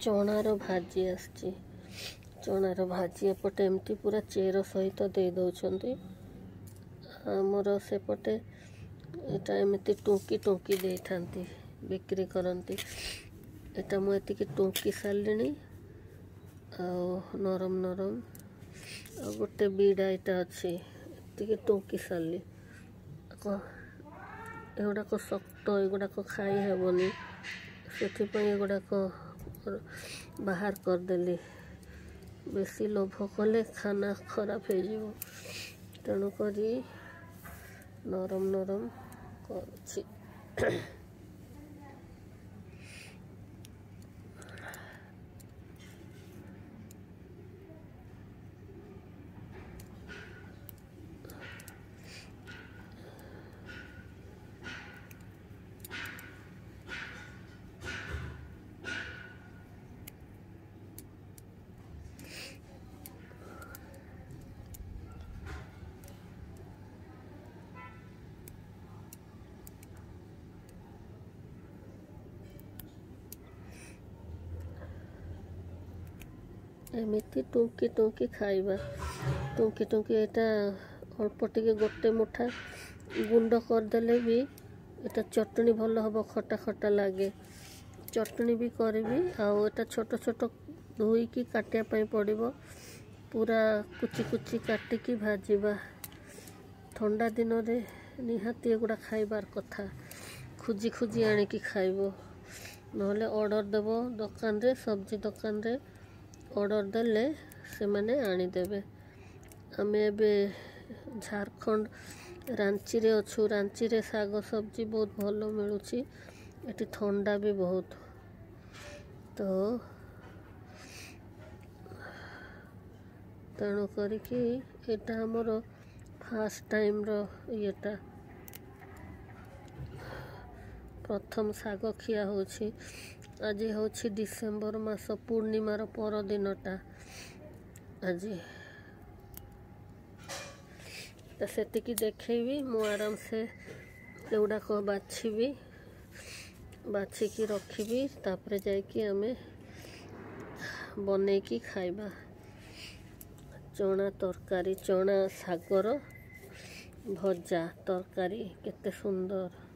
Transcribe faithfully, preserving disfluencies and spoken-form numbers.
चणार भाजी आसची चणार भाजी एपटे एमती पूरा चेर सहित दे दौरान आमर सेपटे एटा एमती टुंकी टुंकी दे था बिक्री करती एटा मुझे टुंकी सारे आ नरम नरम आ गोटे बीड़ा यहाँ अच्छी टुंकी सारे एगुड़ाक शक्त एगुड़ाक खाई हेबनी से एगुड़ाक बाहर करदेली बेसी लोभ कले खाना खराब हो तेणुक नरम नरम कर एमती टुंकी टुंकी खाइबा टुंकी टुंकी यहाँ अल्प टे गोटे मुठा गुंड करदेले भी एटा चटनी भल हम खटा खटा लगे चटनी भी करी आटा छोट छोट धोईकी काटिया पड़ो पूरा कुची कुची काटिकी भाजवा ठंडा दिन में निहाती एगुड़ा खाइबार कथा खोजी खोजी आनिकी खाइबो नहले ऑर्डर देव दुकान रे सब्जी दुकान रे ऑर्डर देले से माने आनीदेवे आमे एबे झारखंड रांची रे अच्छु रांची रे साग सब्जी बहुत भल मिलूची एटी ठंडा भी बहुत तो तेणु करिकी एटा हमर फास्ट टाइम रो येटा प्रथम साग खिया होछि आज हूँ डिसेम्बर मास पूर्णिमार पर दिनटा आज से देखी मु आराम से एगुड़ाक बाछी बाछिकी रखी तापर जाकि आमे बनईकी खाइबा चना तरकारी चना सागर भजा तरकारी केते सुंदर।